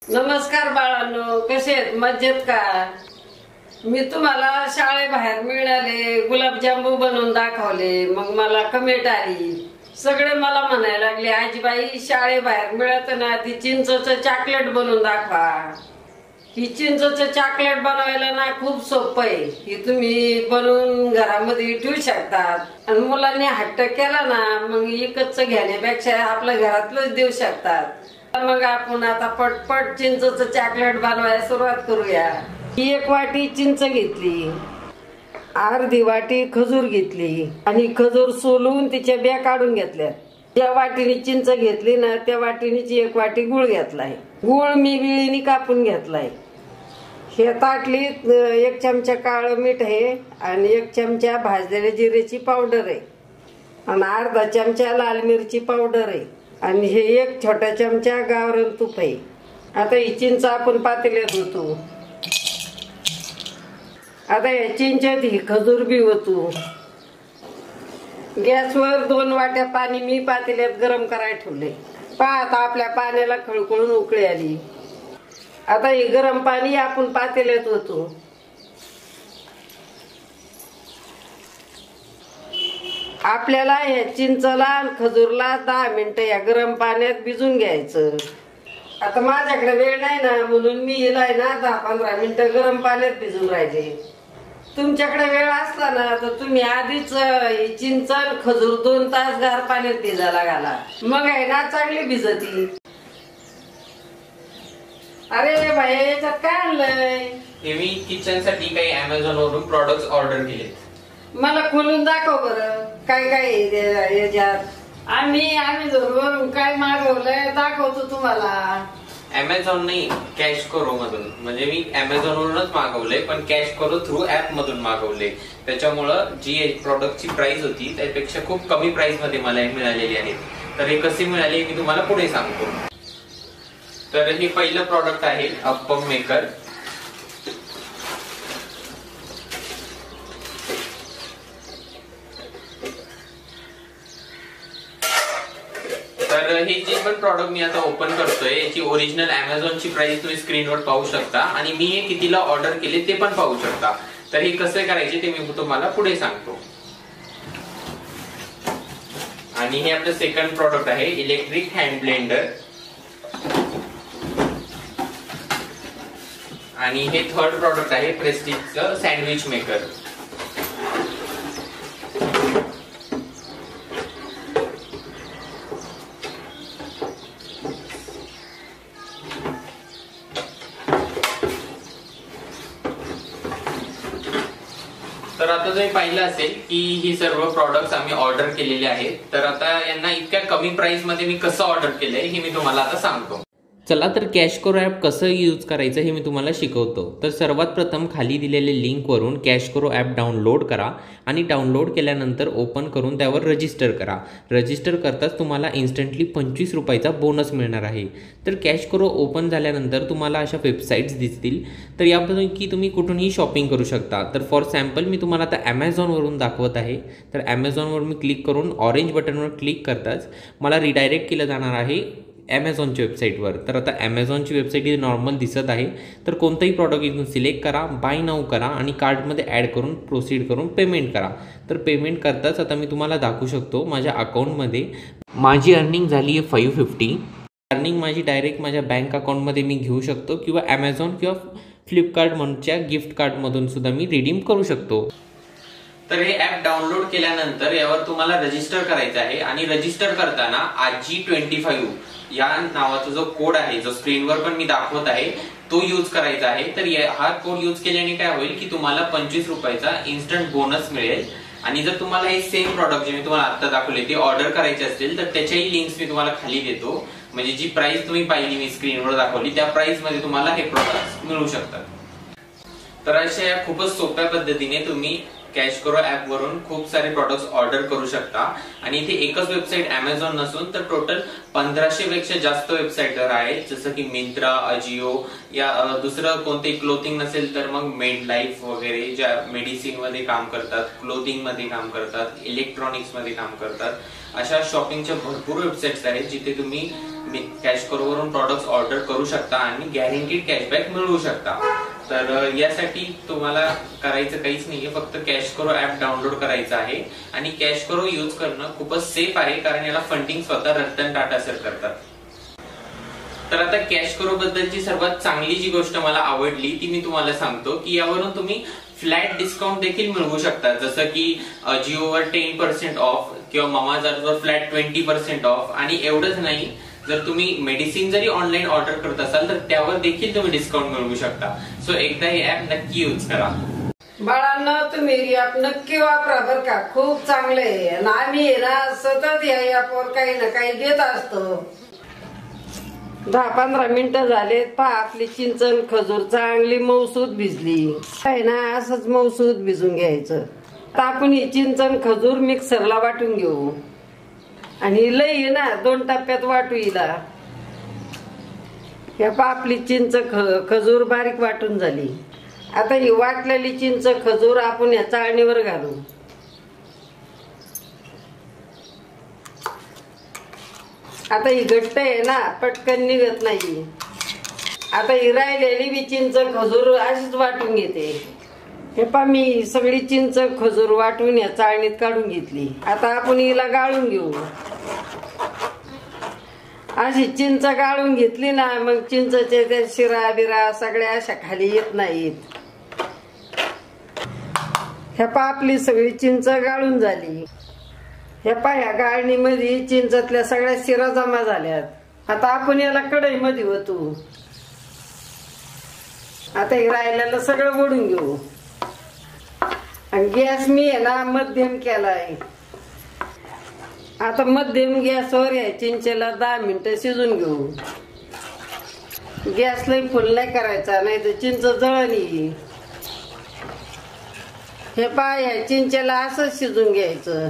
नमस्कार बाळांनो, कसे आहेत? मजेत का? मी तुम्हाला शाळेबाहेर मिळाले गुलाबजामू बनवून दाखवले, मग मला कमेंट आली. सगळे मला म्हणायला लागले, आजीबाई शाळेबाहेर मिळत ना ती चिंचचं चॉकलेट बनवून दाखवा. ही चिंचचं चॉकलेट बनवायला ना खूप सोपं आहे. ही तुम्ही बनवून घरामध्ये ठेवू शकतात आणि मुलांनी हट्ट केला ना मग विकतचं घेण्यापेक्षा आपल्या घरातलंच देऊ शकतात. मग आपण आता पटपट चिंचचं चॉकलेट बनवायला सुरुवात करूया. ही 1 वाटी चिंच घेतली, अर्धी वाटी खजूर घेतली आणि खजूर सोलून तिच्या बिया काढून घेतल्या. ज्या वाटीने चिंच घेतली ना त्या वाटीनेच 1 वाटी गुळ घेतलाय. गुळ मी विळीने कापून घेतलाय. हे ताटलीत 1 चमचा काळं मीठ आहे आणि 1 चमचा भाजलेल्या जिऱ्याची पावडर आहे आणि अर्धा चमचा लाल मिरची पावडर आहे आणि हे 1 छोटा चमचा गावरान तूप आहे. आता ही चिंच आपण पातेल्यात होतो. आता या चिंचेत ही खजूर बी होतो. गॅसवर 2 वाट्या पाणी मी पातेल्यात गरम करायला ठेवले. पहा आता आपल्या पाण्याला खळखळून उकळी आली. आता हे गरम पाणी आपण पातेल्यात होतो. आपल्याला या चिंचला आणि खजूरला 10 मिनिटं या गरम पाण्यात भिजून घ्यायचं. आता माझ्याकडे वेळ नाही ना म्हणून मी हिला ना 10-15 मिनिटं गरम पाण्यात भिजून राहिले. तुमच्याकडे वेळ असला ना तर तुम्ही आधीच चिंच आणि खजूर 2 तास गार पाण्यात भिजायला घाला, मग आहे ना चांगली भिजती. अरे भाई याच्यात काय आणलंय? हे मी किचन साठी काही Amazon वरून प्रोडक्ट्स ऑर्डर केले. मला खोलून दाखव बरं काय काय याच्यात. आम्ही वरून काय मागवलंय दाखवतो तुम्हाला. Amazon नाही, कॅश करो मधून. म्हणजे मी Amazon वरूनच मागवले पण कॅश करो थ्रू ऍप मधून मागवले. त्याच्यामुळं जी प्रोडक्टची प्राइस होती त्यापेक्षा खूप कमी प्राइस मध्ये मला मिळालेली आहे. तर हे कसे मिळाले मी तुम्हाला पुढे सांगतो. तर हे पहिलं प्रोडक्ट आहे अप्पम मेकर. तर हे जे पण प्रॉडक्ट मी आता ओपन करतोय याची ओरिजिनल Amazonची प्राइस तुम्ही स्क्रीनवर पाहू शकता आणि मी हे कितीला ऑर्डर केले ते पण पाहू शकता. तर हे कसे करायचे ते मी तुम्हाला पुढे सांगतो. आणि हे आपलं सेकंड प्रॉडक्ट आहे इलेक्ट्रिक हँड ब्लेंडर. आणि हे थर्ड प्रॉडक्ट आहे प्रेस्टिजचं सँडविच मेकर. तर आता तुम्ही पाहिलं असेल की ही सर्व प्रॉडक्ट्स आम्ही ऑर्डर केलेले आहेत. तर आता यांना इतक्या कमी प्राइस मध्ये मी कसं ऑर्डर केलंय हे मी तुम्हाला आता सांगतो. चला तर कॅश करो ॲप कसं यूज करायचं हे मी तुम्हाला शिकवतो. तर सर्वात प्रथम खाली दिलेल्या लिंकवरून कॅश करो ॲप डाउनलोड करा आणि डाउनलोड केल्यानंतर ओपन करून त्यावर रजिस्टर करा. रजिस्टर करताच तुम्हाला इन्स्टंटली 25 रुपयाचा बोनस मिळणार आहे. तर कॅश करो ओपन झाल्यानंतर तुम्हाला अशा वेबसाईट्स दिसतील. तर यापैकी तुम्ही कुठूनही शॉपिंग करू शकता. तर फॉर सॅम्पल मी तुम्हाला आता Amazonवरून दाखवत आहे. तर Amazonवर मी क्लिक करून ऑरेंज बटनवर क्लिक करताच मला रिडायरेक्ट केलं जाणार आहे Amazonच्या वेबसाईटवर. तर आता Amazonची वेबसाईट ही नॉर्मल दिसत आहे. तर कोणतंही प्रॉडक्ट इथून सिलेक्ट करा, बाय नाऊ करा आणि कार्टमध्ये ॲड करून प्रोसीड करून पेमेंट करा. तर पेमेंट करताच आता मी तुम्हाला दाखवू शकतो माझ्या अकाउंटमध्ये माझी अर्निंग झाली आहे 550. अर्निंग माझी डायरेक्ट माझ्या बँक अकाउंटमध्ये मी घेऊ शकतो किंवा Amazon किंवा फ्लिपकार्ट म्हणच्या गिफ्ट कार्डमधून सुद्धा मी रिडीम करू शकतो. तर हे ऍप डाउनलोड केल्यानंतर यावर तुम्हाला रजिस्टर करायचं आहे आणि रजिस्टर करताना AG25 या नावाचा जो कोड आहे जो स्क्रीनवर पण मी दाखवत आहे तो यूज करायचा आहे. तर हा कोड यूज केल्याने काय होईल की तुम्हाला 25 रुपयाचा इन्स्टंट बोनस मिळेल. आणि जर तुम्हाला हे सेम प्रॉडक्ट जे मी तुम्हाला आता दाखवले ते ऑर्डर करायचे असतील तर त्याच्याही लिंक्स मी तुम्हाला खाली देतो. म्हणजे जी प्राइस तुम्ही पाहिली मी स्क्रीनवर दाखवली त्या प्राइस मध्ये तुम्हाला हे प्रोडक्ट मिळू शकतात. तर अशा या खूपच सोप्या पद्धतीने तुम्ही कॅश करो ऍप वरून खूप सारे प्रोडक्ट्स ऑर्डर करू शकता. आणि इथे एकच वेबसाईट Amazon नसून तर टोटल 1500 पेक्षा जास्त वेबसाईटवर आहेत. जसं की मिंत्रा, अजिओ या दुसरं कोणतेही क्लोथिंग नसेल तर मग मेड लाईफ वगैरे ज्या मेडिसिन मध्ये काम करतात, क्लोथिंग मध्ये काम करतात, इलेक्ट्रॉनिक्स मध्ये काम करतात, अशा शॉपिंगच्या भरपूर वेबसाईट्स आहेत जिथे तुम्ही कॅशकरो वरून प्रॉडक्ट्स ऑर्डर करू शकता आणि गॅरंटीड कॅशबॅक मिळवू शकता। तर यासाठी तुम्हाला करायचं काहीच नाहीये, फक्त कॅशकरो ऍप डाउनलोड करायचं आहे आणि कॅशकरो यूज करणं खूपच सेफ आहे, कारण याला फंडिंग स्वतः रतन टाटा सर करतात। तर आता कॅशकरो बद्दलची सर्वात चांगली जी गोष्ट मला आवडली ती मी तुम्हाला सांगतो की यावरून तुम्ही फ्लॅट डिस्काउंट देखील मिळवू शकता, जसं की जिओवर 10% ऑफ किंवा मामाअर्थवर फ्लॅट 20% ऑफ। आणि एवढंच नाही, जर तुम्ही मेडिसिन जरी ऑनलाईन ऑर्डर करत असाल तर त्यावर देखील तुम्ही डिस्काउंट मिळवू शकता। सो एकदा हे ऍप नक्की यूज करा। बाळांना तुम्ही ही ऍप नक्की वापरा बर का, खूप चांगलं आहे। आणि आम्ही ना सतत या ऍपवर काही ना काही देत असतो। 10-15 मिनिटं झालेत, पहा आपली चिंचण खजूर चांगली मऊसूत भिजली आहे ना, असंच मऊसूत भिजून घ्यायचं। आता आपण ही चिंचण खजूर मिक्सरला वाटून घेऊ आणि लई ना 2 टप्प्यात वाटू हिला। हे पहा आपली चिंच खजूर बारीक वाटून झाली। आता ही वाटलेली चिंच खजूर आपण या चाळणीवर घालू। आता ही घट्ट आहे ना, पटकन निघत नाही। आता ही राहिलेली बी चिंच खजूर अशीच वाटून घेते। हे पहा मी सगळी चिंच खजूर वाटून या चाळणीत काढून घेतली। आता आपण हिला गाळून घेऊ। अशी चिंच गाळून घेतली ना, मग चिंचचे ते शिरा बिरा सगळ्या अशा खाली येत नाहीत। हे पहा आपली सगळी चिंच गाळून झाली। हे पहा या गाळणीमध्ये चिंचातल्या सगळ्या शिरा जमा झाल्यात। आता आपण याला कढईमध्ये ओतू। आता हे राहिलेलं सगळं ओढून घेऊ आणि गॅस मी आहे ना मध्यम केलाय। आता मध्यम गॅसवर या चिंचेला 10 मिनिटं शिजून घेऊ। गॅस लई फुल नाही करायचा, नाही तर चिंच जळणी। हे पहा या चिंचेला असंच शिजून घ्यायचं।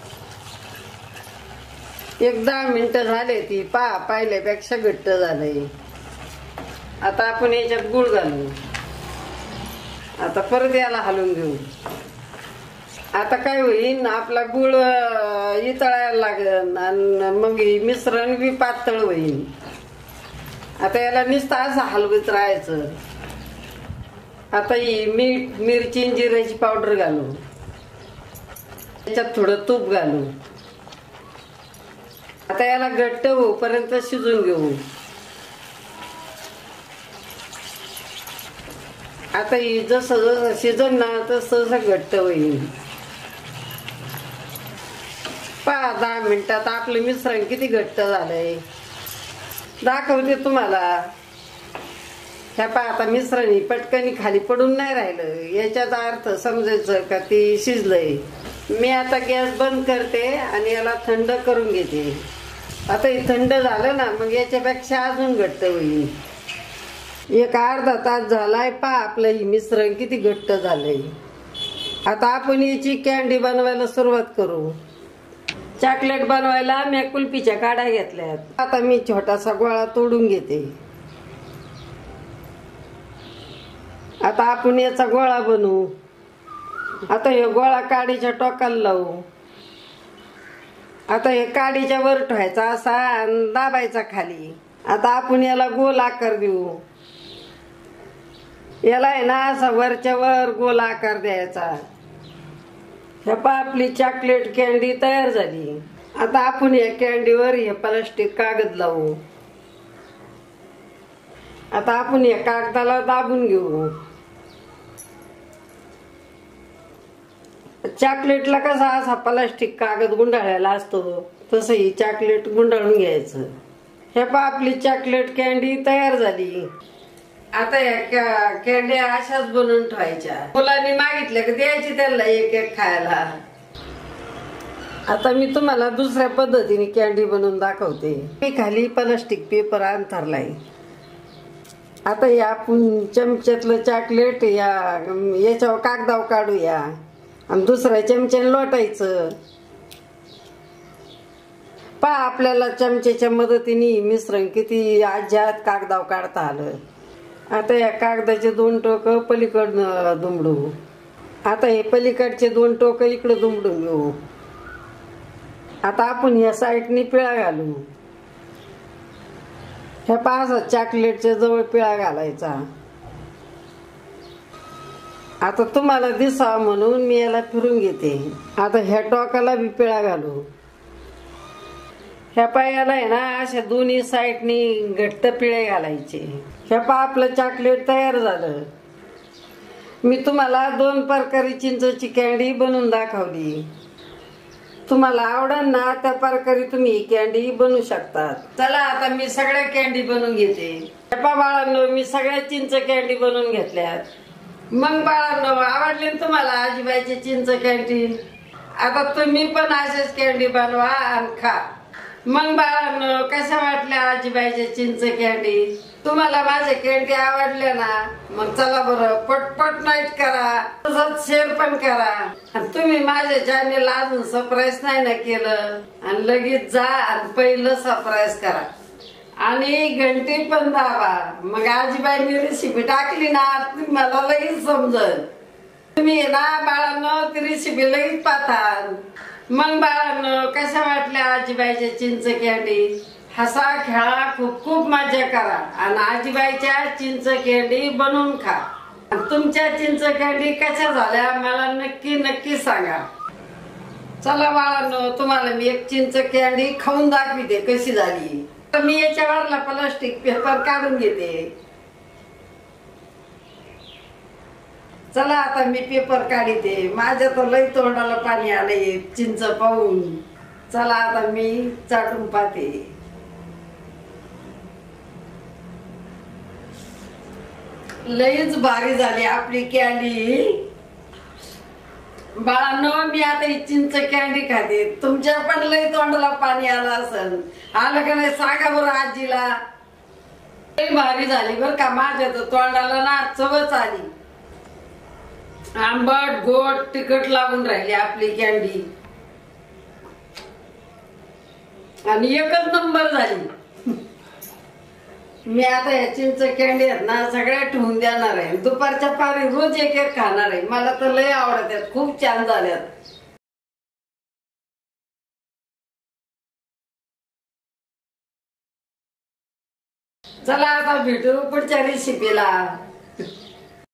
10 मिनिटं झाले, ती पहा पहिल्यापेक्षा घट्ट झालंय। आता आपण याच्यात गुळ घालू। आता परत याला हलवून घेऊ। आता काय होईल, आपला गुळ इतळायला लागेल आणि मग मिश्रण बी पातळ होईल। आता याला नुसतं असं हलवत राहायचं। आता ही मीठ मिरची जिऱ्याची पावडर घालू, त्याच्यात थोडं तूप घालू। आता याला घट्ट होईपर्यंत शिजून घेऊ। आता ही जसं जसं शिजन ना तसं घट्ट होईल। पहा 10 मिनिटात आपलं मिश्रण किती घट्ट झालंय, दाखवते तुम्हाला। ह्या पहा आता मिश्रण ही पटकनी खाली पडून नाही राहिलं, याच्याचा अर्थ समजायचं का ती शिजलंय। मी आता गॅस बंद करते आणि याला थंड करून घेते। आता हे थंड झालं ना, मग याच्यापेक्षा अजून घट्ट होईल। 1 अर्धा तास झालाय, पहा आपलं ही मिश्रण किती घट्ट झालंय। आता आपण याची कॅन्डी बनवायला सुरुवात करू। चॉकलेट बनवायला मी कुल्फीच्या काड्या घेतल्यात। आता मी छोटासा गोळा तोडून घेते। आता आपण याचा गोळा बनवू। आता हे गोळा काडीच्या टोकाला लावू। आता हे काडीच्या वर ठेवायचा असा आणि दाबायचा खाली। आता आपण याला गोल आकार देऊ। याला आहे ना असा वरच्या वर गोल आकार द्यायचा। हे पहा आपली चॉकलेट कॅन्डी तयार झाली। आता आपण या कॅन्डीवर हे प्लास्टिक कागद लावू। आता आपण या कागदाला दाबून घेऊ। चॉकलेटला कसा असा प्लास्टिक कागद गुंडाळलेला असतो, तसं ही चॉकलेट गुंडाळून घ्यायचं। हे पहा आपली चॉकलेट कॅन्डी तयार झाली। आता या कॅन्ड्या अशाच बनवून ठेवायच्या। मुलांनी मागितल्या की द्यायची त्यांना एक एक खायला। आता मी तुम्हाला दुसऱ्या पद्धतीने कॅन्डी बनवून दाखवते। मी खाली प्लास्टिक पेपर अंथरलाय। आता या आपण चमच्यातलं चॉकलेट याच्यावर कागदावर काढूया आणि दुसऱ्या चमच्याने लोटायचं। पहा आपल्याला चमच्याच्या मदतीने मिश्रण किती आज्यात कागदावर काढता आलं। आता या कागदाचे 2 टोकं पलीकडून दुमडू। आता हे पलीकडचे 2 टोकं इकडे दुमडून घेऊ। आता आपण या साईडनी पिळा घालू। ह्या पाच चॉकलेटच्या जवळ पिळा घालायचा. आता तुम्हाला दिसावं म्हणून मी याला फिरून घेते. आता ह्या टोकाला बी पिळा घालू. ह्या पायाला आहे ना अशा दोन्ही साईडनी घट्ट पिळे घालायचे. ह्या पा आपलं चॉकलेट तयार झालं. मी तुम्हाला 2 प्रकारी चिंचची कॅन्डी बनवून दाखवली. तुम्हाला आवडेल ना त्या प्रकारे तुम्ही ही कॅन्डी बनवू शकतात. चला आता मी सगळ्या कॅन्डी बनवून घेते. ह्या बाळांनो मी सगळ्या चिंच कॅन्डी बनवून घेतल्यात. मग बाळांनो आवडली ना तुम्हाला आजीबाईची चिंच कॅन्डी? आता तुम्ही पण असेच कॅन्डी बनवा आणि खा. मग बाळांनो कशा वाटल्या आजीबाईच्या चिंच कॅन्डी? तुम्हाला माझ्या कॅन्डी आवडल्या ना? मग चला बरं पटपट लाईक करा, तसंच शेअर पण करा. आणि तुम्ही माझ्या चॅनेलला अजून सबस्क्राईब नाही ना केलं आणि लगेच जा आणि पहिलं सबस्क्राईब करा आणि घंटी पण दाबा. मग आजीबाईंनी रेसिपी टाकली ना मला लगेच समजेल. तुम्ही ना बाळांनो ती रेसिपी लगेच पाहता. मग बाळांनो कशा वाटल्या आजीबाईच्या चिंच कॅन्डी? हसा खेळा खूप खूप मजा करा आणि आजीबाईच्या चिंच कॅन्डी बनवून खा. तुमच्या चिंच कॅन्डी कशा झाल्या मला नक्की नक्की सांगा. चला बाळांनो तुम्हाला मी एक चिंच कॅन्डी खाऊन दाखवते कशी झाली. तर मी याच्यावरला प्लास्टिक पेपर काढून घेते. चला आता मी पेपर काढते. माझ्या तर लई तोंडाला पाणी आलंय चिंच पाहून. चला आता मी चाटून पाहते. लईच भारी झाली आपली कॅन्डी. बाळांनो मी आता ही चिंच कॅन्डी खाते. तुमच्या पण लई तोंडाला पाणी आलं असेल. आलं का नाही सांगा बरं आजीला. लई भारी झाली बर का. माझ्या तर तोंडाला ना चवच आली. आंबट गोड तिखट लागून राहिली आपली कॅन्डी आणि एकच नंबर झाली. मी आता या चिंच कॅन्डी आहेत ना सगळ्या ठेवून देणार आहे. दुपारच्या पारी रोज एक एक खाणार आहे. मला तर लय आवडत आहेत. खूप छान झाल्यात. चला आता भेटू पुढच्या रेसिपीला.